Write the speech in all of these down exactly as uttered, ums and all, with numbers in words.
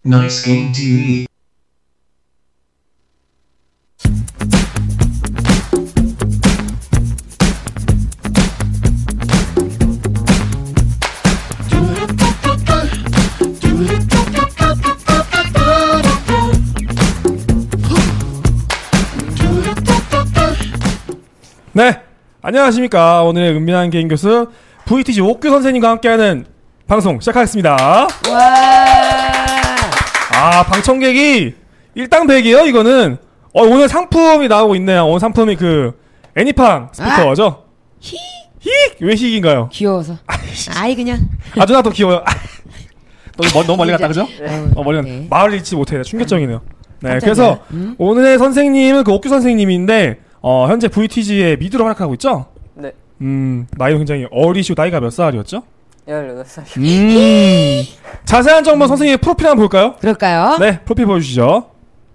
Nice Game 티비. 네, 안녕하십니까. 오늘의 은밀한 개인 교수 브이티지 옥규 선생님과 함께하는 방송 시작하겠습니다. 와. 아, 방청객이 일당백이에요. 이거는 어, 오늘 상품이 나오고 있네요. 오늘 상품이 그 애니팡 스피커죠. 아. 히. 히? 왜 히인가요? 귀여워서. 아이 그냥. 아, 누나 더 귀여워요. 너무, 멀, 너무 멀리 갔다 그죠? 어, 멀리 갔다. 네. 마을 잃지 못해. 충격적이네요. 네, 깜짝이야. 그래서 음? 오늘의 선생님은 그 옥규 선생님인데 어, 현재 브이티지의 미드로 활약하고 있죠? 네. 음, 나이가 굉장히 어리시고 나이가 몇 살이었죠? 열여덟 살. 음. 자세한 정보 선생님의 프로필 한번 볼까요? 그럴까요? 네, 프로필 보여주시죠.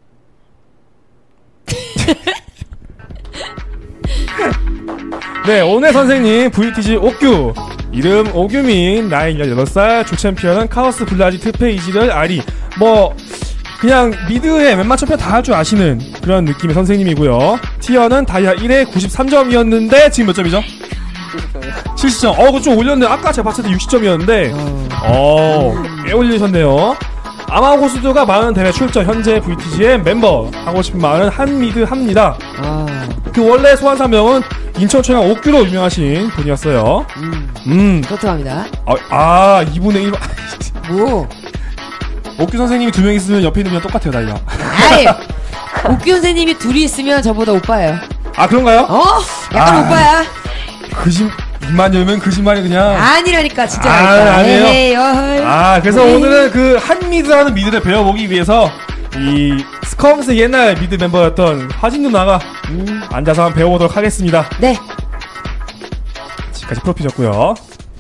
네, 오늘 선생님 브이티지 옥규. 이름 오규민, 나이 열여덟 살, 주 챔피언은 카오스 블라디 트페 이지를 아리. 뭐 그냥 미드에 웬만한 챔피언 다 할 줄 아시는 그런 느낌의 선생님이고요. 티어는 다이아 일에 구십삼 점이었는데 지금 몇 점이죠? 칠십 점. 어, 그거 좀 올렸네. 아까 제가 봤을 때 육십 점이었는데 어, 꽤 올리셨네요. 아마고수드가 많은 대회 출전. 현재 브이티지의 member. 하고 싶은 말은 한 미드 합니다. 아. 그 원래 소환사명은 인천초양 옥규로 유명하신 분이었어요. 음. 음. 그렇다고 합니다. 아, 아 이분의 일. 뭐? 옥규 선생님이 두 명 있으면 옆에 있는 면 똑같아요, 나이가. 아이. 옥규 선생님이 둘이 있으면 저보다 오빠예요. 아, 그런가요? 어? 약간 아. 오빠야. 거짓, 입만 열면 거짓말이 그냥. 아니라니까 진짜. 아, 아니에요? 에이, 어허이. 아, 그래서 에이. 오늘은 그 한미드라는 미드를 배워보기 위해서 이 스컴스 옛날 미드 멤버였던 화진 누나가 음. 앉아서 한번 배워보도록 하겠습니다. 네. 지금까지 프로필이었고요.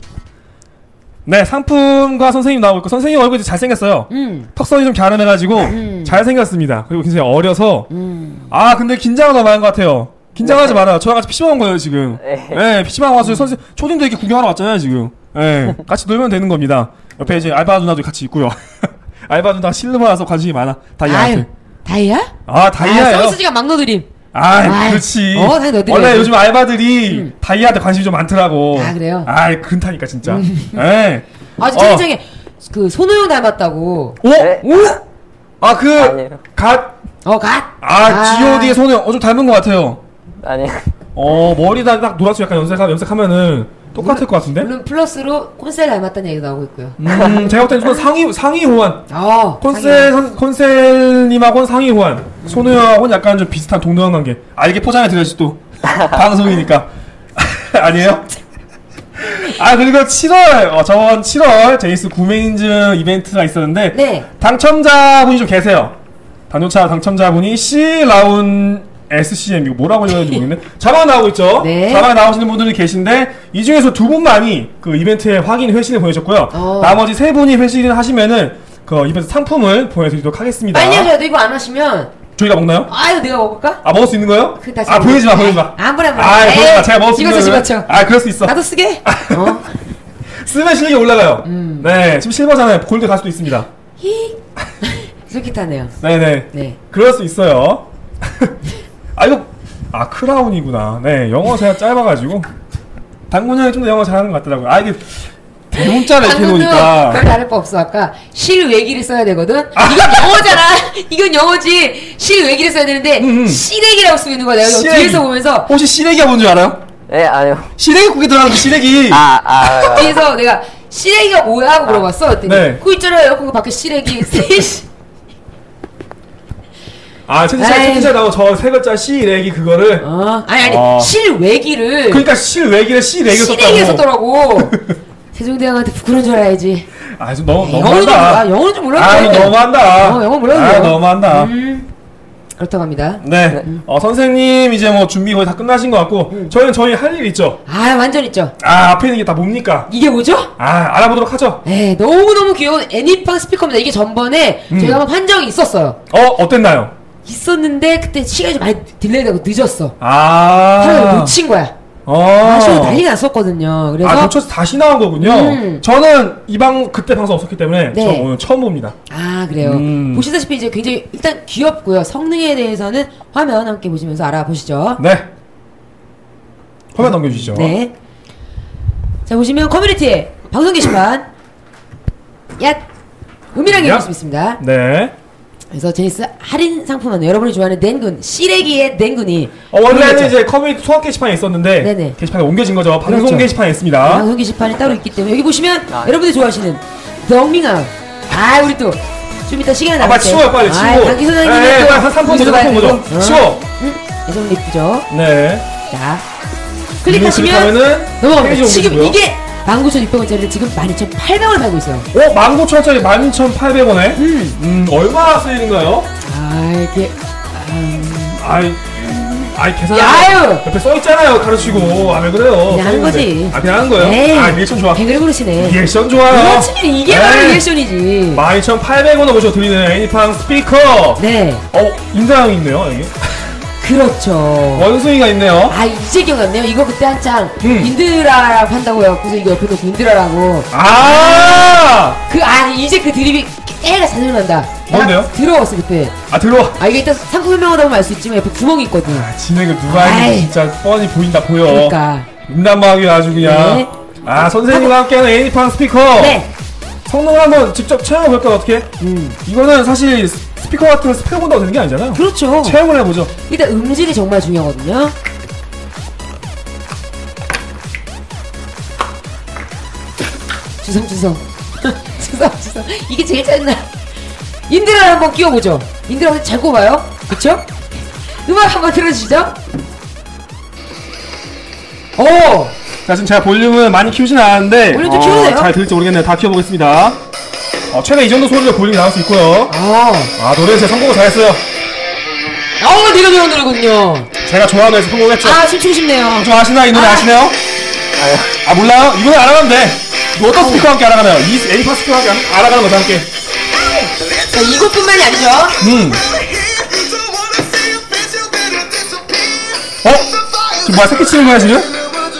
네, 상품과 선생님 나오고 있고, 선생님 얼굴이 잘생겼어요. 음. 턱선이 좀 갸름해가지고 음. 잘생겼습니다. 그리고 굉장히 어려서 음. 아, 근데 긴장은 더 많은 것 같아요. 긴장하지 네. 말아요. 저랑 같이 피시방 온 거예요, 지금. 네. 네, 피시방 와서 선생 초딩도 이렇게 구경하러 왔잖아요, 지금. 네, 같이 놀면 되는 겁니다. 옆에 이제 알바 누나도 같이 있고요. 알바 누나 실버라서 관심이 많아. 다이아한테. 아유. 다이아? 아, 다이아예요. 아, 서비스가 막 넣어드림. 아, 아이. 그렇지. 어, 당연히 넣어드려야지. 원래 요즘 알바들이 음. 다이아한테 관심이 좀 많더라고. 아, 그래요? 아, 근타니까 진짜. 네. 아, 진짜 굉장히 그 손호영 닮았다고. 오, 네? 오. 아, 그 아니에요. 갓. 어, 갓. 아, 지오디의 손을 어, 좀 닮은 것 같아요. 아니요. 어, 머리다 딱 노란색 약간 염색, 염색하면은 똑같을 것 같은데? 물론 플러스로 콘셀 닮았다는 얘기도 나오고 있고요. 음, 제가 볼 때는 좀 상위, 상위 호환. 어. 콘셀, 선- 콘셀님하고는 상위 호환. 손우영하고는 약간 좀 비슷한 동등한 관계. 아, 이게 포장해 드려야지 또. 방송이니까. 아니에요? 아, 그리고 칠월, 어, 저번 칠월 제이스 구매 인증 이벤트가 있었는데. 네. 당첨자분이 좀 계세요. 당첨자, 당첨자분이 C라운 에스씨엠, 이거 뭐라고 읽어야 되는지 모르겠네. 자막 나오고 있죠? 네. 자막에 나오시는 분들이 계신데, 이 중에서 두 분만이 그 이벤트에 확인 회신을 보내셨고요. 어. 나머지 세 분이 회신을 하시면은, 그 이벤트 상품을 보내드리도록 하겠습니다. 빨리 하셔야 돼. 이거 안 하시면. 저희가 먹나요? 아, 이거 내가 먹을까? 아, 먹을 수 있는 거예요? 그 다시 아, 보여지 마, 보여지 마. 안 보내, 안 보내. 아, 보여지 마. 에이, 제가 먹을 수 있는 집어쳐, 거예요? 집어쳐. 아, 그럴 수 있어. 나도 쓰게? 어? 쓰면 실력이 올라가요. 음. 네, 지금 실버잖아요. 골드 갈 수도 있습니다. 히. 솔깃하네요. 네네. 네. 그럴 수 있어요. 아, 이거, 아, 크라운이구나. 네, 영어 제가 짧아가지고. 당군 형이 좀 더 영어 잘하는 것 같더라고요. 아, 이게, 대문자를 이렇게 방금도 놓으니까. 별 다를 거 없어. 아까 실외기를 써야 되거든? 이건 영어잖아! 이건 영어지! 실외기를 써야 되는데, 음, 음. 실외기라고 쓰고 있는 거야. 내가 이거 시래기. 뒤에서 보면서, 혹시 시래기가 뭔 줄 알아요? 네, 아니요. 시래기 국에 들어가는 그 시래기. 아, 아. 뒤에서 내가, 실외기가 뭐야? 하고 물어봤어. 그랬더니, 네. 그거 있잖아요. 에어컨 밖에 실외기. 아, 채팅창, 에이. 채팅창 나오고 저 세 글자 시래기 그거를. 어? 아니, 아니, 어. 실외기를. 그러니까 실외기를 시래기를 실외기를 썼다고. 썼더라고. 세종대왕한테 부끄러운 줄 알아야지. 아, 좀 너무, 영어는 좀, 너무한다. 아, 영어는 좀 몰라도 아, 돼. 너무한다. 어, 영어 몰라도 아, 돼요. 너무한다. 음, 그렇다고 합니다. 네. 어, 선생님 이제 뭐 준비 거의 다 끝나신 것 같고, 음. 저희는 저희 할 일 있죠? 아, 완전 있죠. 아, 앞에 있는 게 다 뭡니까? 이게 뭐죠? 아, 알아보도록 하죠. 네, 너무너무 귀여운 애니팡 스피커입니다. 이게 전번에 음. 저희가 한번 판정이 있었어요. 어, 어땠나요? 있었는데 그때 시간이 좀 많이 딜레이되고 늦었어. 아. 하루를 놓친 거야. 아, 아쉬워 난리 났었거든요. 그래서 아, 고쳐서 다시 나온 거군요. 음. 저는 이 방 그때 방송 없었기 때문에 네. 저 오늘 처음 봅니다. 아 그래요. 음. 보시다시피 이제 굉장히 일단 귀엽고요. 성능에 대해서는 화면 함께 보시면서 알아보시죠. 네. 화면 넘겨주시죠. 네. 자 보시면 커뮤니티 방송 게시판 야 은밀하게 야. 읽을 수 있습니다. 네. 그래서 제니스 할인 상품은 여러분이 좋아하는 냉군 시래기의 냉군이 어, 원래는 보이겠죠? 이제 커뮤니티 소확 게시판에 있었는데 네네. 게시판에 옮겨진 거죠. 방송 그렇죠. 게시판에 있습니다. 방송 게시판이 따로 있기 때문에 여기 보시면 아, 여러분들이 좋아하시는 덩밍아 아 우리 또 좀 이따 시간이 아, 남을 빨리 때 치워요, 빨리 치워. 강기 소장님이 네, 또 빨리 한 삼 분 보죠, 삼 분 보죠. 어? 치워. 응? 예전 예쁘죠? 네. 자 클릭하시면 클릭하면은 넘어갑니다. 페이지 지금 옮겨지고요. 이게 만 구천육백 원짜리를 지금 만 이천팔백 원에 팔고 있어요. 오, 만 구천 원짜리 만 이천팔백 원에? 음. 음, 얼마나 세일인가요? 아 이게 음... 아이, 아이, 계산. 야유! 옆에 써있잖아요, 가르치고. 아, 왜 그래요? 그냥 하는 써있는데. 거지. 아, 그냥 하는 거예요? 에이, 아, 리액션 좋아. 개그를 부르시네. 리액션 좋아요. 그렇지 이게 바로 네. 리액션이지. 만 이천팔백 원을 모셔 드리는 애니팡 스피커. 네 어, 인사형이 있네요, 여기. 그렇죠. 원숭이가 있네요. 아 이제 기억났네요. 이거 그때 한창 음. 인드라라고 한다고 해갖고서 이거 옆에 놓고 인드라라고 아! 그 아 이제 그 드립이 애가 잘 생각난다. 뭔데요? 들어왔어 그때. 아, 들어와. 아 이게 일단 상품 설명하다 보면 알 수 있지만 옆에 구멍이 있거든. 아, 진행을 누가 아이. 했는지 진짜 뻔히 보인다, 보여. 그러니까 인담하게 아주 그냥. 네. 아, 선생님과 함께하는 애니팡 스피커. 네. 성능을 한번 직접 체험해볼까요, 어떻게? 음 이거는 사실 스피커 같은 거 스피커 본다고 되는 게 아니잖아요. 그렇죠. 체험을 해보죠. 일단 음질이 정말 중요하거든요. 주성 주성 주성 주성 이게 제일 짜증나. 인드라를 한번 끼워보죠. 인드라 잘 꼽아요. 그쵸? 음악 한번 들어주시죠. 오! 자, 지금 제가 볼륨을 많이 키우진 않았는데 볼륨 좀 키우세요. 잘 들을지 모르겠네요. 다 키워보겠습니다. 어, 최대 이 정도 소리로 볼륨이 나올 수 있고요. 아, 아, 노래 제가 성공을 잘했어요. 어, 내가 좋아하는 노래군요. 제가 좋아하는 노래에서 성공했죠. 아, 춤추고 싶네요. 좀 아시나? 이 노래 아. 아시나요? 아유. 아, 몰라요? 이번에 알아가면 돼. 이거 어떤 스피커와 함께 알아가나요? 이 애니팡 스피커와 함께 알아가는 거죠, 함께. 자, 이것뿐만이 아니죠. 음. 어? 지금 뭐야, 새끼 치는 거야, 지금?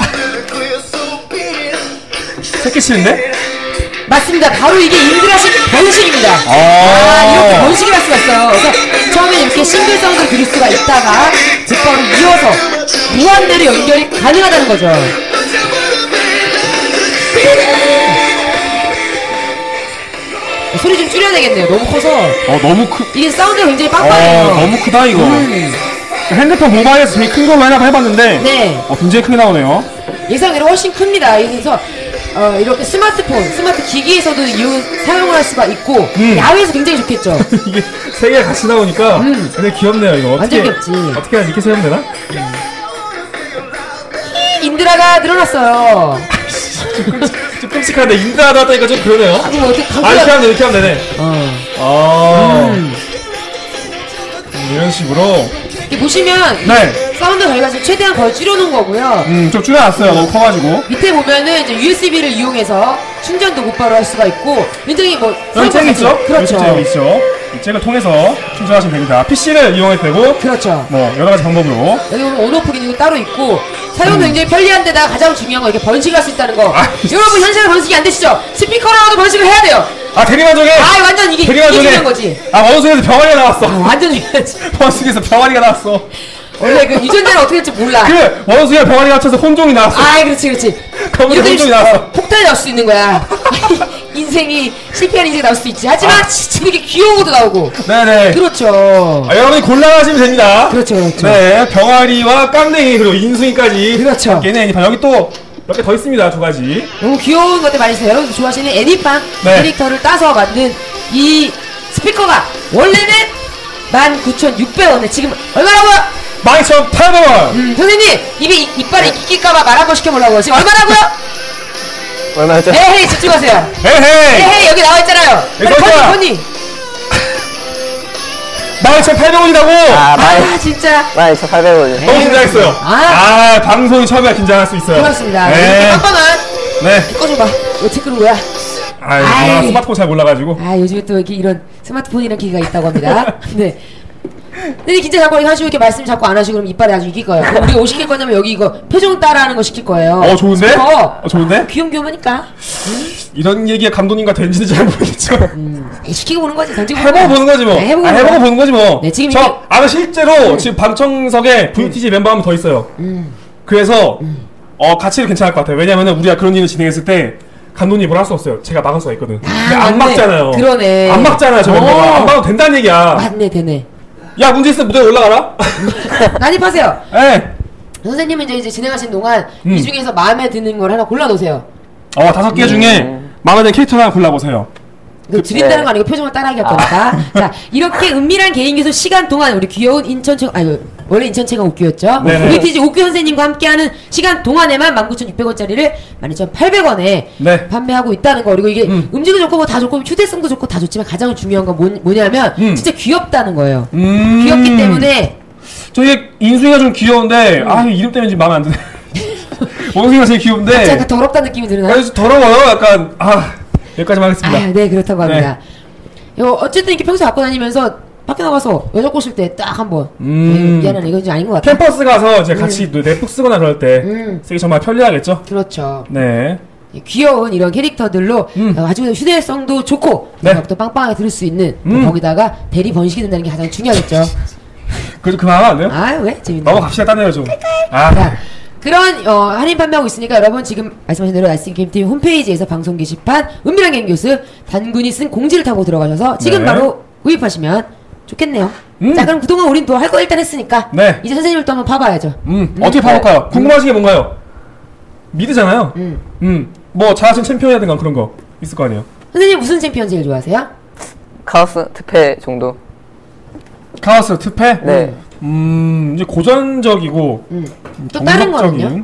새끼 치는데? 맞습니다. 바로 이게 인드라식 번식입니다. 아. 아, 이렇게 번식이 날 수가 있어요. 그래서 처음에 이렇게 싱글 사운드를 들을 수가 있다가 곧바로 이어서 무한대로 연결이 가능하다는 거죠. 소리 좀 줄여야 되겠네요. 너무 커서. 어, 너무 크, 이게 사운드가 굉장히 빵빵해요. 어, 너무 크다, 이거. 음. 핸드폰 모바일에서 제일 큰 걸로 하나 해봤는데, 네. 어, 굉장히 크게 나오네요. 예상외로 훨씬 큽니다. 그래서 어, 이렇게 스마트폰, 스마트 기기에서도 이용, 사용을 할 수가 있고 음. 야외에서 굉장히 좋겠죠. 이게 세 개가 같이 나오니까 음. 굉장히 귀엽네요, 이거. 어떻게, 완전 귀엽지. 어떻게 하면 이렇게 세우면 되나? 인드라가 늘어났어요. 좀 끔찍한데, 인드라 나왔다니까 좀 그러네요. 아니 뭐 어떻게 아, 이렇게 강조가 하면 돼, 이렇게 하면 되네. 어. 아, 음. 음, 이런 식으로. 이렇게 보시면 네. 사운드 저희가 지금 최대한 거의 줄여놓은 거고요. 음, 좀 줄여놨어요. 너무 커가지고. 밑에 보면은 이제 유에스비를 이용해서 충전도 곧바로 할 수가 있고 굉장히 뭐 여기 잭 있죠? 그렇죠. 여기 여기 있죠. 이 잭을 통해서 충전하시면 됩니다. 피씨를 이용해도 되고, 그렇죠. 뭐, 여러 가지 방법으로. 여기 보면 온오프 기능이 따로 있고 사용도 굉장히 편리한 데다가 가장 중요한 거 이렇게 번식할 수 있다는 거. 아, 여러분 현실에 번식이 안 되시죠? 스피커라도 번식을 해야 돼요. 아, 대리만족해! 아 완전 이게 이게 대리만족해! 중요한 거지. 아, 원숭이에서 병아리가 나왔어. 아 완전 중요하지. 원숭이에서 병아리가 나왔어. 원래 그 유전자는 어떻게 될지 몰라. 그, 원숭이와 병아리가 합쳐서 혼종이 나왔어. 아 그렇지 그렇지. 거기서 이렇게 혼종이 나왔어. 폭탄이 나올 수 있는 거야. 인생이 실패한 인생이 나올 수도 있지. 하지만 이렇게 귀여운 것도 나오고. 네네. 그렇죠. 아, 여러분이 골라가시면 됩니다. 그렇죠 그렇죠. 네, 병아리와 깡댕이 그리고 인숭이까지. 그렇죠. 얘네 애니팡 여기 또 몇 개 더 있습니다. 두 가지. 너무 귀여운 것들 많이 있어요. 여러분 좋아하시는 애니팡 네. 캐릭터를 따서 만든 이 스피커가 원래는 만 구천육백 원에 지금 얼마라고요? 만 이천팔백 원. 음, 선생님 입에 이- 이빨에 이끼 낄까봐 말 한번 시켜보려고요. 지금 얼마라고요? 얼마였죠? 에헤이 집중하세요. 에헤이. 에헤이 여기 나와 있잖아요. 빨리 여기 컨니 있잖아. 컨니. 만 이천팔백 원이라고. 아, 아 만, 진짜 만 이천팔백 원이요. 너무 긴장했어요. 아. 아, 방송이 처음에 긴장할 수 있어요. 고맙습니다. 이렇게 네. 빵빵한 네. 꺼줘봐. 이거 체크는 뭐야? 아이, 아이. 누나 스마트폰 잘 몰라가지고. 아 요즘에 또 이렇게 이런 스마트폰이라는 기기가 있다고 합니다. 네. 근데 긴장 자꾸 하시고 이렇게 말씀 자꾸 안 하시고 그럼 이빨에 아주 이길 거예요. 그럼 우리가 뭐 시킬 거냐면 여기 이거 표정 따라하는 거 시킬 거예요. 어 좋은데? 어, 어, 좋은데? 귀염귀염하니까. 이런 얘기가 감독님과 되는지는 잘 모르겠지만 음, 시키고 보는 거지. 던지고 해보고 보는 거지 뭐. 네, 해보고 아, 보는 해보고 거야. 보는 거지 뭐. 네, 지금 저 이게- 아마 실제로 지금 방청석에 브이티지 멤버 한 명 더 있어요. 음. 그래서 어 같이 해도 괜찮을 것 같아요. 왜냐면은 우리가 그런 일을 진행했을 때 감독님이 뭘 할 수 없어요. 제가 막을 수가 있거든. 근데 안 맞네. 막잖아요. 그러네. 안 막잖아요, 저 어. 멤버가. 안 막아도 된다는 얘기야. 맞네, 되네. 야, 문제 있으면 무대에 올라가라. 난입하세요. 예. 선생님은 이제, 이제 진행하신 동안 음. 이 중에서 마음에 드는 걸 하나 골라놓으세요. 어, 다섯 개 중에 마음에 드는 캐릭터 하나 골라보세요. 그 드린다는 네. 거 아니고 표정을 따라하기 할 거니까. 자, 이렇게 은밀한 개인 기술 시간 동안 우리 귀여운 인천체, 아니, 원래 인천체가 옥규였죠? 네네. 브이티지 옥규 선생님과 함께하는 시간 동안에만 만 구천육백 원짜리를 만 이천팔백 원에 네. 판매하고 있다는 거. 그리고 이게 음. 음. 식도 좋고 뭐 다 좋고 휴대성도 좋고 다 좋지만 가장 중요한 건 뭐, 뭐냐면 음. 진짜 귀엽다는 거예요. 음. 귀엽기 때문에 저 이게 인수이가 좀 귀여운데, 아, 이름 때문에 지금 마음에 안 드네. 원숭이가 제일 귀여운데. 약간 더럽다는 느낌이 드나요? 아, 좀 더러워요. 약간, 아, 여기까지만 하겠습니다. 아, 네, 그렇다고 합니다. 이거 어쨌든 이렇게 평소에 갖고 다니면서 밖에 나가서 여자 꼬실 때 딱 한번. 음. 음. 미안해, 이건 좀 아닌 것 같아. 캠퍼스 가서 이제 같이 넷북 쓰거나 그럴 때 음. 쓰기 정말 편리하겠죠? 그렇죠. 네. 귀여운 이런 캐릭터들로 음. 어, 아주 휴대성도 좋고 네. 또 빵빵하게 들을 수 있는 음. 거기다가 대리 번식이 된다는 게 가장 중요하겠죠. 그래도 그만하면 안 돼요? 아, 왜? 재밌네. 넘어갑시다, 딴 데로 좀. 아, 자, 그런 어, 할인 판매하고 있으니까 여러분 지금 말씀하신 대로 나이스 게임팀 홈페이지에서 방송 게시판 은밀한 게임 교습 단군이 쓴 공지를 타고 들어가셔서 지금 네. 바로 구입하시면 좋겠네요. 음. 자, 그럼 그동안 우린 또 할 거 일단 했으니까 네. 이제 선생님을 또 한번 봐봐야죠. 음, 어떻게 파볼까요? 궁금하신 게 뭔가요? 미드잖아요? 음. 음, 뭐, 잘하신 챔피언이라든가 그런 거 있을 거 아니에요? 선생님 무슨 챔피언 제일 좋아하세요? 카오스 특패 정도. 카오스, 특패? 네. 음, 이제 고전적이고, 음. 음, 또 다른 정석적인. 거는요?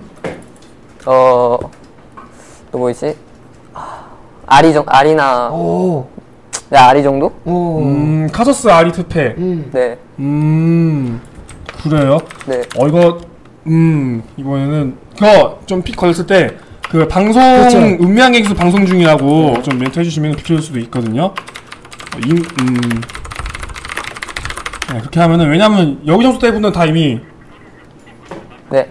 어, 또 뭐 있지? 아, 아리 정, 아리나. 오. 네, 아리 정도? 오. 음, 카서스 아리 특패. 음. 네. 음, 그래요? 네. 어, 이거, 음, 이번에는, 그거 좀 픽 걸렸을 때, 그 방송, 그렇죠. 은미한 갱수 방송 중이라고 좀 멘트 해주시면 비켜줄 수도 있거든요. 어, 임, 음. 네, 그렇게 하면은, 왜냐면, 여기 점수 때분은 다 이미, 네.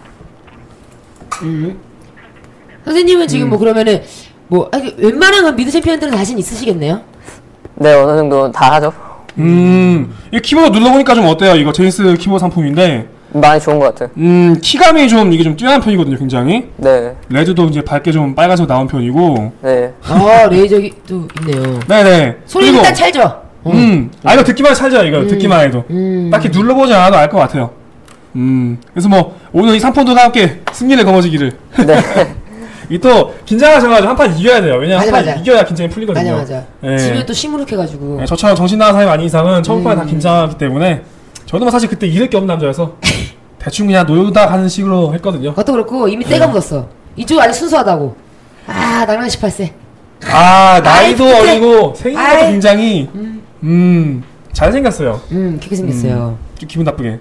음. 선생님은 지금 음. 뭐 그러면은 뭐 아니, 웬만한 건 미드 챔피언들은 자신 있으시겠네요? 네, 어느 정도 다 하죠. 음, 이 키보드 눌러보니까 좀 어때요? 이거 제이스 키보드 상품인데, 많이 좋은 것 같아요. 음, 키감이 좀, 이게 좀 뛰어난 편이거든요, 굉장히. 네. 레드도 이제 밝게 좀 빨간색 나온 편이고, 네. 아 레이저도 있네요. 네네. 소리 그리고, 일단 찰죠? 음, 아, 이거 듣기만 해도 살죠, 이거. 음. 듣기만 해도. 음. 딱히 눌러보지 않아도 알 것 같아요. 음, 그래서 뭐, 오늘 이 삼폰도와 함께 승리를 거머쥐기를. 네. 이 또, 긴장하셔가지고 한 판 이겨야 돼요. 왜냐면 맞아, 한 판 맞아. 이겨야 긴장이 풀리거든요. 맞아 맞아. 예. 지면 또 시무룩해가지고. 네, 저처럼 정신 나간 사람이 아닌 이상은 처음 판에 다 음. 긴장하기 때문에, 저도 뭐 사실 그때 잃을 게 없는 남자여서, 대충 그냥 놀다 하는 식으로 했거든요. 그것도 그렇고 이미 네. 때가 묻었어. 이쪽 아직 순수하다고. 아 낭만 십팔 세. 아, 나이도 아이, 그때- 어리고, 생긴 것도 아이. 굉장히, 음, 음, 잘생겼어요. 음 그렇게 생겼어요. 좀 기분 나쁘게.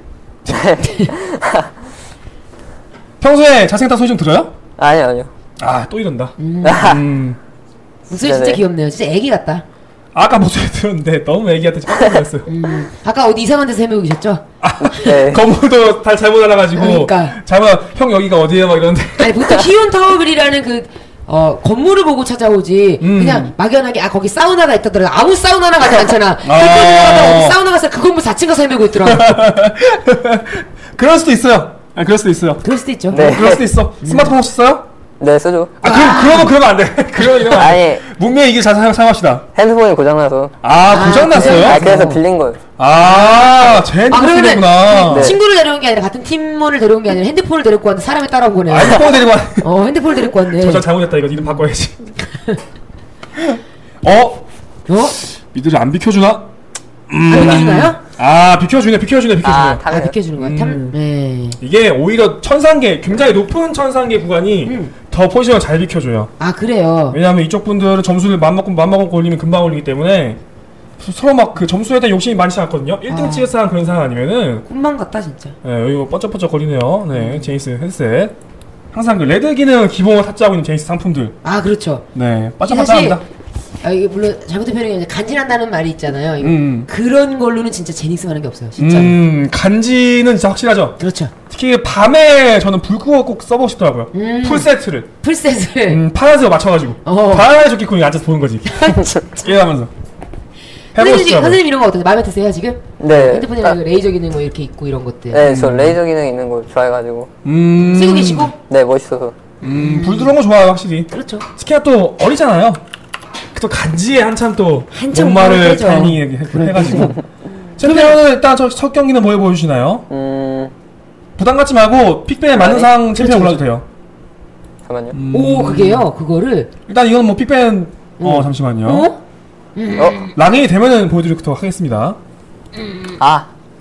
평소에 잘생겼다 소리 좀 들어요? 아니요, 아니요. 아, 또 이런다. 음. 음. 목소리 진짜 네네. 귀엽네요. 진짜 애기 같다. 아까 목소리 들었는데 너무 애기한테 깜짝 놀랐어요. 음. 아까 어디 이상한 데서 헤매고 계셨죠? 네. 건물도 다 잘못 알아가지고 그러니까. 잘못 형 여기가 어디에요 막 이러는데 아니 보통 키온 타워빌이라는 그 어, 건물을 보고 찾아오지 음. 그냥 막연하게 아 거기 사우나가 있다더라 아무 사우나나 가지 않잖아. 아. 그때 사우나 가서 그 건물 사 층 가서 헤매고 있더라. 그럴 수도 있어요. 아, 그럴 수도 있어요. 그럴 수도 있죠. 네. 그럴 수도 있어. 스마트폰 혹시 써요? 네, 쓰죠. 아, 그럼 그러면 그러면 안 돼. 그러면 이러면 안 돼. 아니, 문명의 이길 잘 사용, 사용합시다. 핸드폰이 고장나서. 아, 아, 고장났어요? 고장났어. 아, 그래서 빌린 거예요. 아, 제 아 핸드폰 그러면은 쓰는구나. 네. 친구를 데려온 게 아니라 같은 팀원을 데려온 게 아니라 핸드폰을 데리고 왔는데 사람이 따라온 거네. 아, 핸드폰 데리고 와. 어 핸드폰을 데리고 왔네. 저장 잘못했다. 이거 이름 바꿔야지. 어? 어? 미들이 안 비켜주나? 안 비켜주나요? 아, 비켜주네, 비켜주네, 비켜주네. 아, 아 탐이요. 비켜주는 거야. 음. 탐. 네. 이게 오히려 천상계, 굉장히 높은 천상계 구간이 음. 더 포지션을 잘 비켜줘요. 아 그래요. 왜냐하면 이쪽 분들은 점수를 맘먹고 맘먹고 올리면 금방 올리기 때문에 서로 막 그 점수에 대한 욕심이 많지 않거든요. 일 등 아. 찍을 사람 그런 사람 아니면은 꿈만 같다 진짜. 네, 여기 뭐 번쩍번쩍 거리네요. 네, 제이스 헤드셋. 항상 그 레드 기능 기본으로 탑재하고 있는 제이스 상품들. 아 그렇죠. 네, 사실 반짝반짝합니다. 아 이게 물론 잘못된 표현이 아니라 간지난다는 말이 있잖아요. 이거 음. 그런 걸로는 진짜 제닉스 하는 게 없어요. 진짜. 음, 간지는 진짜 확실하죠. 그렇죠. 특히 밤에 저는 불 끄고 꼭 써보고 싶더라고요. 음. 풀 세트를. 풀셋을. 음, 파란색으로 맞춰가지고. 어. 밤에 좋겠군요. 앉아서 보는 거지. 게임하면서. 해보고 선생님, 싶더라고요. 선생님 이런 거 어떠세요? 마음에 드세요 지금? 네. 핸드폰에 아, 레이저 기능 뭐 이렇게 있고 이런 것들. 네, 저 레이저 기능 있는 거 좋아해가지고. 음. 쓰고 계시고? 네, 멋있어서. 음, 불 들어온 거 좋아요, 확실히. 그렇죠. 특히나 또 어리잖아요. 또 간지에 한참 또 한참 목마를 그렇죠. 타이밍에 해- 해가지고. 챔피언은 일단 저 첫 경기는 뭐 해보여주시나요? 음, 부담 갖지 말고 픽배에 맞는 아니, 상 챔피언 그렇죠, 골라도 돼요. 잠깐만요. 음, 오 그게요. 그거를. 일단 이건 뭐 픽배는 어 음. 잠시만요. 어? 어? 랑이 되면은 보여드리도록 하겠습니다. 아,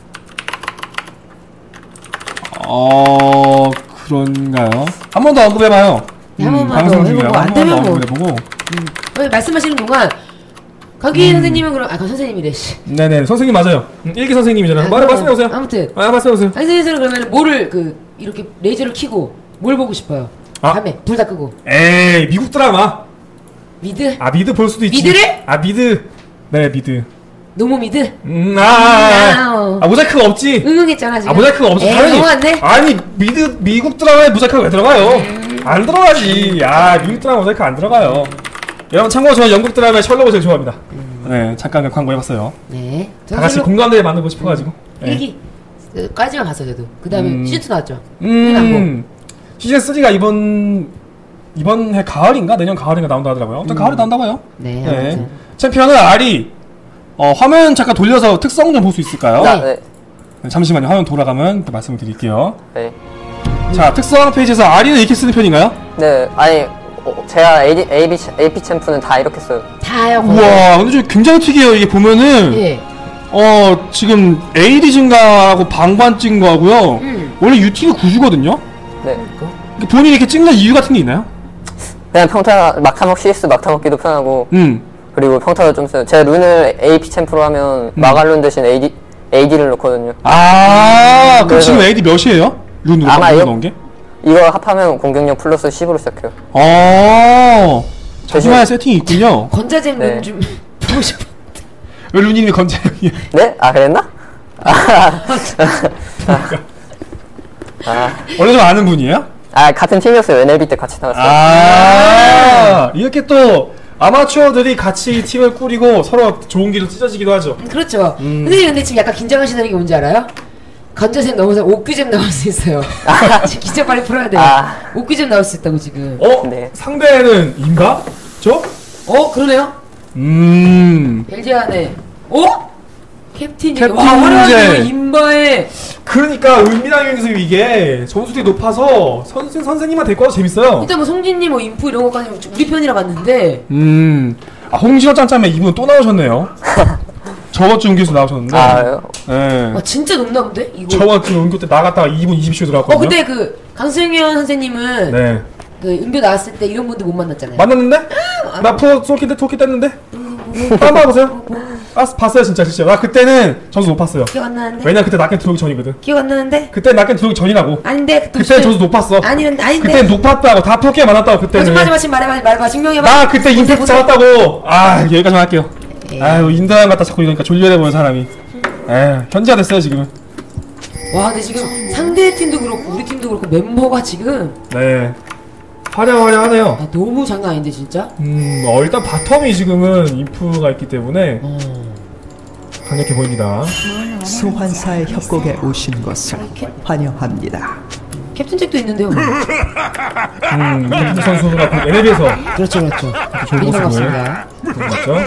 어 그런가요? 한 번 더 언급해봐요. 네, 한 번만 방송 더 중이라 해보고, 안 한 번 더 되면 뭐. 언급해보고. 어, 말씀하시는 동안 강기희 선생님은 그럼 아 그 선생님이래. 씨. 네네 선생님 맞아요. 음, 일기 선생님이잖아요. 말해 말씀해보세요. 아무튼 아 말씀해보세요. 강기희 선생님은 그러면 뭐를 그 이렇게 레이저를 켜고 뭘 보고 싶어요? 아. 밤에 불 다 끄고 에이 미국 드라마. 미드? 아 미드 볼 수도 있지. 미드를? 아 미드. 네 미드. 노모 미드? 음, 아, 아, 아, 아우. 아 모자이크가 없지. 응응했잖아 지금. 아 모자이크가 없어. 에이, 당연히. 너무 안 돼? 아니 미드 미국 드라마에 모자이크가 왜 들어가요? 안 들어가지. 아 미국 드라마 모자이크 안 들어가요. 여러분 참고로 저는 영국 드라마의 셜록을 제일 좋아합니다. 네 잠깐 그 광고 해봤어요. 네. 다 같이 공감대를 만들고 싶어가지고. 네. 일기 까지만 봤어 저도. 그 다음에 음. 시즌 투 나왔죠. 그건 안 보고. 음 시즌 쓰리가 이번 이번 해 가을인가 내년 가을인가 나온다 하더라고요. 아무튼 가을에 나온다고 해요. 네. 네. 아무튼. 챔피언은 알이 어, 화면 잠깐 돌려서 특성 좀 볼 수 있을까요? 나, 네. 네, 잠시만요. 화면 돌아가면 또 말씀을 드릴게요. 네. 자, 특성 페이지에서 아리는 이렇게 쓰는 편인가요? 네, 아니, 어, 제가 에이디, 에이비, 에이피 챔프는 다 이렇게 써요. 다요. 우와, 근데 좀 굉장히 특이해요. 이게 보면은 예. 어 지금 에이디 증가하고 방관 찍은 거하고요. 음. 원래 유티가 구주거든요. 네. 본인이 이렇게 찍는 이유 같은 게 있나요? 그냥 평타, 막타먹 씨에스 막타먹기도 편하고, 음. 그리고 평타도 좀 써요. 제가 룬을 에이피 챔프로 하면 마갈룬 대신 에이디, 에이디를 넣거든요. 아, 그럼 그래서- 지금 에이디 몇이에요? 룬으로 아마 방금 이거- 넣은 게? 이거 합하면 공격력 플러스 십으로 시작해요. 어. 자기만의 대신- 세팅이 있군요. 건자잼 네. 룬좀 보고 싶어. 왜 룬님이 건재형이야? 네? 아, 그랬나? 아, 아, 원래 좀 아는 분이에요? 아, 같은 팀이었어요. 엔엘비 때 같이 나갔어요. 아, 이렇게 또 아마추어들이 같이 팀을 꾸리고 서로 좋은 길로 찢어지기도 하죠. 그렇죠. 음. 선생님 근데 지금 약간 긴장하시는 게 뭔지 알아요? 건자잼 넘어서 옥규잼 나올 수 있어요. 지금 긴장 빨리 풀어야 돼요. 아. 옥규잼 나올 수 있다고 지금. 어? 네. 상대는 인가? 저? 어 그러네요. 음. 엘제안에. 어? 캡틴이 캡틴 와 화려한 이제. 인바에 그러니까 은밀한 연습 이게 점수들이 높아서 선생 선생님만 데리고 와도 재밌어요. 일단 뭐 송진님 뭐 인프 이런 것까지 우리 편이라 봤는데 음. 아 홍진호 짱짱맨 이분 또 나오셨네요. 저번 주 은교수 나오셨는데. 아, 예. 와 진짜 높나 본데 이거. 저번 주 은교 때 나갔다가 이 분 이십 초 어 들어갔거든요. 그때 그 강승현 선생님은 네. 그 은교 나왔을 때 이런 분들 못 만났잖아요. 만났는데? 나 프로 솔키인데 토끼 뗐는데? 한번 봐보세요. 아, 봤어요 진짜 진짜. 나 그때는 점수 높았어요. 기억 안 나는데? 왜냐 그때 낙겐 들어오기 전이거든. 기억 안 나는데? 그때 낙겐 들어오기 전이라고. 아닌데 그때 점수 높았어. 아니는 아닌데. 그때 높았다고. 다 포기에 많았다고 그때는. 거짓말하지 마 지금 말해봐 말해봐 증명해봐. 나 그때 임팩트 보세요. 잡았다고. 아 여기까지만 할게요. 에이. 아유 인도양 갖다 자꾸 이러니까 졸려내 보는 사람이. 에휴 현지가 됐어요 지금. 와 근데 지금 상대 팀도 그렇고 우리 팀도 그렇고 멤버가 지금 네. 화려화려하네요. 아, 너무 장난 아닌데 진짜. 음, 어, 일단 바텀이 지금은 인프가 있기 때문에 어. 강력해 보입니다. 소환사의 협곡에 오신 것을 환영합니다. 캡틴 잭도 있는데요. 음, 이민수 선수가 그 엘에비에서 그렇죠 그렇죠. 좋은 많이 모습을 반갑습니다. 보여줬죠.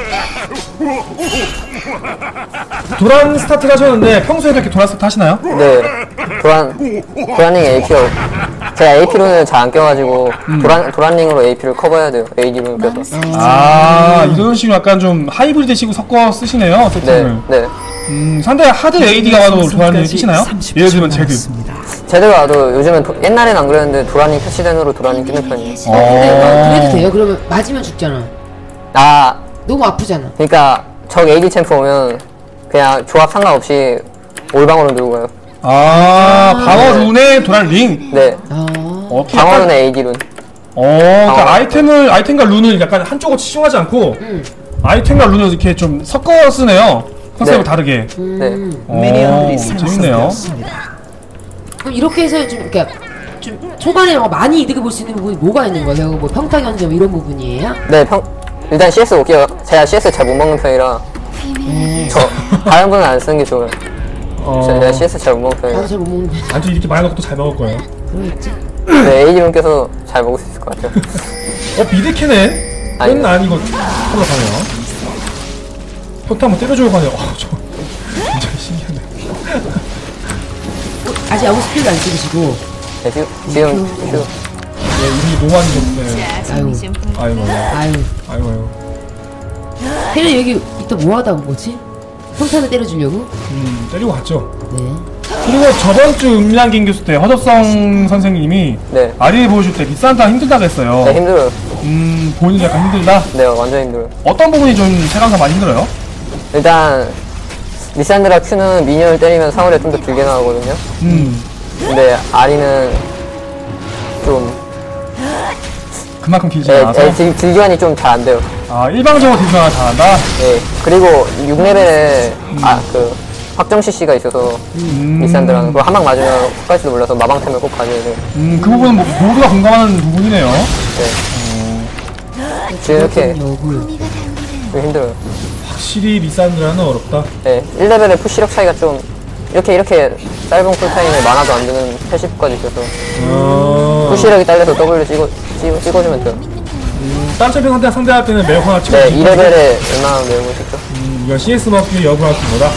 도란 스타트를 하셨는데 평소에도 이렇게 도란 스타트 하시나요? 네. 도란, 도란링 에이피로. 제가 에이피로는 잘 안 껴가지고, 도란, 도란링으로 에이피를 커버해야 돼요. 에이디로 껴서. 아, 이런 식으로 약간 좀 하이브리드 식으로 섞어 쓰시네요, 네, 세팅을. 네. 음, 상대 하드 에이디가 와도 도란링 끼시나요? 예를 들면 제드. 제대로 와도 요즘은 도, 옛날엔 안 그랬는데 도란링 패치된 후로 도란링 끼는 편이에요. 어, 근데 막 그래도 돼요? 그러면 맞으면 죽잖아. 아, 너무 아프잖아. 그니까, 적 에이디 챔프 오면, 그냥 조합 상관없이 올방으로 들고 가요. 아, 방어 룬의 도란링. 네. 아. 어, 방어는 에이디 룬. 어, 그러니까 아, 아이템을 아이템과 룬을 약간 한쪽으로 치중하지 않고 음. 아이템과 룬을 이렇게 좀 섞어 쓰네요. 컨셉을 네. 다르게. 음. 어, 미니언들이 재밌네요. 생성되었습니다. 그럼 이렇게 해서 좀 그러니까 좀 초반에 뭐 많이 이득을 볼 수 있는 부분이 뭐가 있는 거예요? 뭐 평타 견제 뭐 이런 부분이에요? 네, 평, 일단 씨에스 올게요. 제가 씨에스 잘 못 먹는 편이라. 저, 다른 분은 안 쓰는 게 좋아요. 어, 제가 씨에스 잘 못 먹는 편이라. 나도 잘 못 먹는데 아무튼 이렇게 많이 넣고 또 잘 먹을 거예요. 그러겠지? 네, 에이지분께서 잘 먹을 수 있을 것 같아요. 어, 미드캐네? 아니. 는 아니고 하러 가네요. 평타 한번 때려주고 가네요. 어, 저 굉장히 신기하네. 아직 아무 스킬도 안 찍으시고 네, 지금, 지금, 지금. 네, 이름이 노안이 좋네. 아유 아이고, 아유 아이고, 아이고. 걔는 여기 이따 뭐하다 온 거지? 평타를 때려주려고? 음, 때리고 갔죠. 네. 그리고 저번 주 음량 긴교수 때 허접성 선생님이 네. 아리를 보여줄 때 리산다 힘들다고 했어요. 네, 힘들어요. 음, 본인도 약간 힘들다? 네, 완전 힘들어요. 어떤 부분이 좀 체감상 많이 힘들어요? 일단, 리산드라 Q는 미니언을 때리면 사거리가 좀 더 길게 나가거든요. 음, 근데 아리는 좀, 그만큼 길지 네, 않아서. 네, 딜, 딜교환이 좀 잘 안 돼요. 아, 일방적으로 딜교가 잘한다? 네. 그리고 육 레벨에, 아, 그, 확정 씨씨가 있어서, 음, 리산드라는. 그거 한 방 맞으면 훅 갈지도 몰라서 마방템을 꼭 가져야 돼요. 음, 그 부분은 뭐, 모두가 공감하는 부분이네요. 네. 지금 이렇게 여구 좀 힘들어요. 확실히 리산드라는 어렵다. 네. 일 레벨의 푸시력 차이가 좀, 이렇게, 이렇게 짧은 쿨타임에 만화도 안 드는 패시브까지 있어서, 어, 푸시력이 딸려서 W 찍어, 찍어, 찍어주면 돼요. 음, 딴 챔피언한테 상대할 때는 매우 하나 치고. 네, 이 레벨에 웬만하면 외우고 싶죠. 음, 이건 씨에스 마크의 여부나 거다.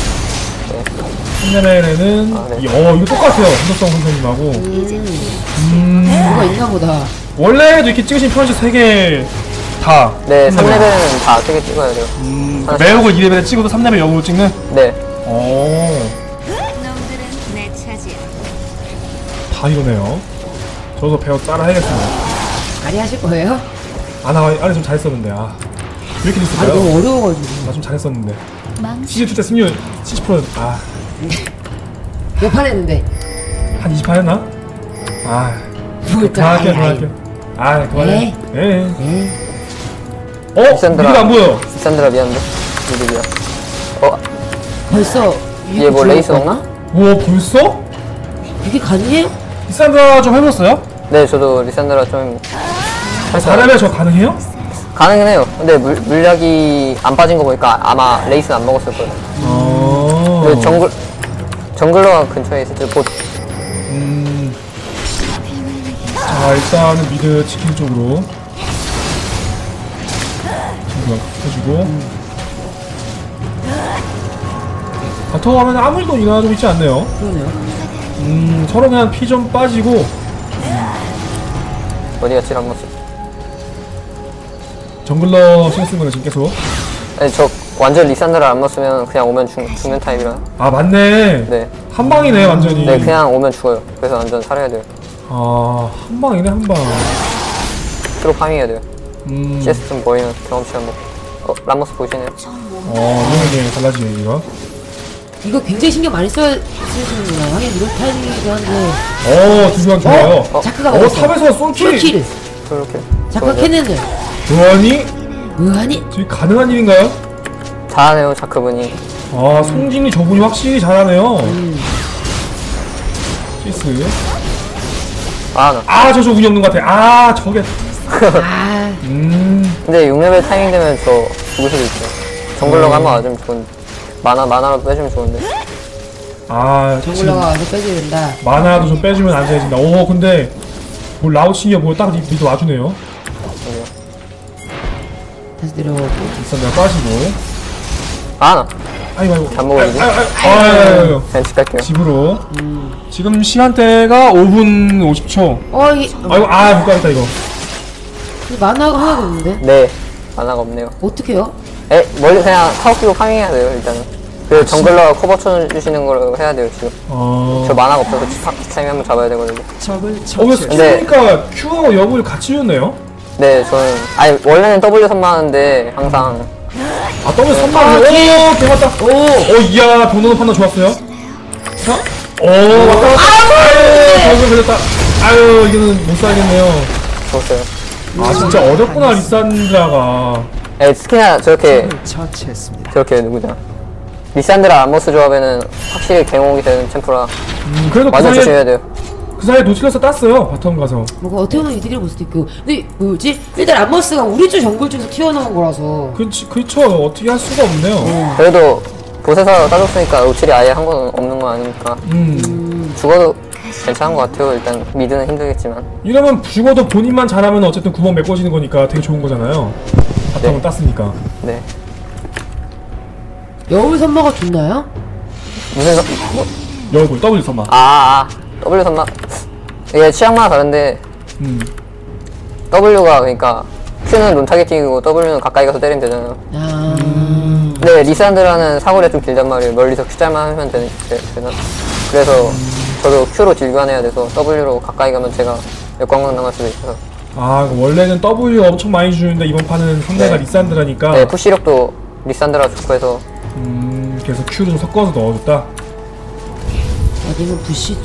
삼 레벨에는, 아, 네. 이- 어, 이거 똑같아요. hunter성 선생님하고. 음, 뭐가 있나 보다. 원래도 이렇게 찍으신 편지 세 개 다. 네, 삼 레벨은 다 세개 찍어야 돼요. 음, 하나씩. 매혹을 이 레벨에 찍어도 삼 레벨 여부로 찍는? 네. 오, 놈들은 내 차지야. 다 이거네요. 저도 배워 따라 해야겠습니다. 아리 하실 거예요? 아, 나 아래 좀 잘했었는데, 아. 왜 이렇게 아 됐을까요? 너무 어려워가지고. 나 좀 잘했었는데. 망치. 시즌 투 때 승률 칠십 퍼센트, 아, 몇 판 했는데? 한 이십 판 했나? 아, 뭘 또, 그만할게요, 아이, 아이. 그만할게요. 아, 그만해. 예. 네. 어? 리산드라. 미드가 안 보여. 리산드라 미안한데. 미드기야. 어, 벌써 얘 뭐 레이스 먹나? 우와, 벌써? 이게 가능해요? 리산드라 좀 해봤어요? 네, 저도 리산드라 좀 사 레벨 저 가능해요? 가능은 해요. 근데 물, 물약이 안 빠진 거 보니까 아마 레이스는 안 먹었을 거예요. 어. 근데 정글, 정글러가 근처에 있을 때 보, 음. 자, 일단은 미드 치킨 쪽으로. 친구가 해주고. 바텀 하면 아무 일도 일어나고 있지 않네요. 그러네요. 음, 서로 그냥 피 좀 빠지고. 어디 갔지, 한 번씩. 정글러 신경 쓴 거네, 지금 계속. 아니, 저 완전 리산드라 안 먹으면 그냥 오면 죽, 죽는 타입이라. 아, 맞네. 네. 한 방이네, 완전히. 네, 그냥 오면 죽어요. 그래서 완전 살아야 돼요. 아, 한 방이네, 한 방. 프로 파밍해야 돼요. 음. 씨에스 좀 보이면 경험치 한번. 어, 람머스 보이시네요? 어, 이런 게 달라지네, 이거. 이거 굉장히 신경 많이 써야 쓰시는구나. 하긴 이런 타입이기도 한데. 어, 두수강 좋아요. 어? 자크가 어, 먹었어. 탑에서 쏠킬. 킬킬. 그렇게. 자크가 캐냈네. 도안이? 의아니? 저게 가능한 일인가요? 잘하네요, 자크분이. 아, 송진이 저분이 확실히 잘하네요. 시스. 아, 나. 아, 저 저 운이 없는 것 같아. 아, 저게. 아, 음. 근데 육 레벨 타이밍 되면 저 죽을 수도 있죠. 정글러가 한번 와주면 좋은데. 마나, 마나로 빼주면 좋은데. 아, 지금 정글러가 와서 빼줘야 된다. 만화도 좀 빼주면 안 되진다. 오, 근데 뭐 라우칭이야 뭐 딱 리드 와주네요. 저기요. 다시 내려오고. 일단 내가 빠지고. 아, 나. 아이고 아이고. 안 먹어야지. 아이고 아이고. 아이고. 그냥 집 갈게요. 집으로. 지금 시간대가 오 분 오십 초. 어, 이게. 아이고 아, 못 가겠다 이거. 만화가 하나도 없는데? 네. 마나가 없네요. 어떡해요? 에, 멀리 그냥 타워 끼고 파밍해야 돼요, 일단은. 그 정글러가 커버 쳐주시는 걸 해야 돼요, 지금. 어. 저 마나가 없어서 치- 타- 타이밍 한번 잡아야 되거든요. 적을 어, 왜 처치. Q니까 Q하고 여부를 같이 줬네요? 네, 저는, 아니, 원래는 W 선마하는데, 항상, 아, 더블 선방. 오, 개맞다. 오, 어, 이야, 번호는 판단 좋았어요. 자, 오, 왔다, 왔다. 아유, 방금 걸렸다. 아유, 이거는 못 살겠네요. 죽었어요. 아 진짜 어렵구나 리산드라가. 에 특히나 저렇게 적을 처치했습니다. 저렇게 누구냐 리산드라 암모스 조합에는 확실히 갱옥이 되는 챔프라 음, 그래도 그 완전 사이에 조심해야 돼요. 그 사이에 노틸러스 땄어요 바텀 가서. 뭔가 어떻게 보면 이들이 볼 수도 있고. 근데 뭐지? 일단 암머스가 우리 쪽 정글 쪽에서 튀어나온 거라서. 그치 그쵸 어떻게 할 수가 없네요. 그래도 보세서 따졌으니까 노틸이 아예 한 건 없는 거 아닙니까? 음 죽어도 괜찮은 것 같아요. 일단 미드는 힘들겠지만 이러면 죽어도 본인만 잘하면 어쨌든 구멍 메꿔지는 거니까 되게 좋은 거잖아요. 바텀을 네. 땄으니까. 네 여울 선마가 좋나요? 무슨 서... 여우굴 W 선마. 아, 아 W 선막 이게 취향마다 다른데 음. W가 그러니까 Q는 론 타겟팅이고 W는 가까이 가서 때리면 되잖아요. 아. 근데 리산드라는 사거리가 좀 길단 말이에요. 멀리서 Q잘만 하면 되는 되나? 그래서 저도 Q로 딜관해야 돼서 W로 가까이 가면 제가 역광강 당할 수도 있어서 아 원래는 W 엄청 많이 주는데 이번 판은 상대가 네. 리산드라니까. 네 푸시력도 리산드라 좋고 해서 음 그래서 Q를 좀 섞어서 넣어줬다. 아니면 부시